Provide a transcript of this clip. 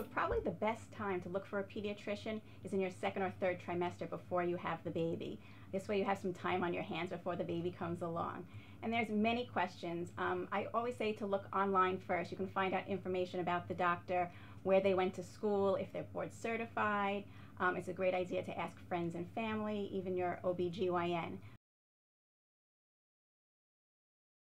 So probably the best time to look for a pediatrician is in your second or third trimester before you have the baby. This way you have some time on your hands before the baby comes along. And there's many questions. I always say to look online first. You can find out information about the doctor, where they went to school, if they're board certified. It's a great idea to ask friends and family, even your OBGYN.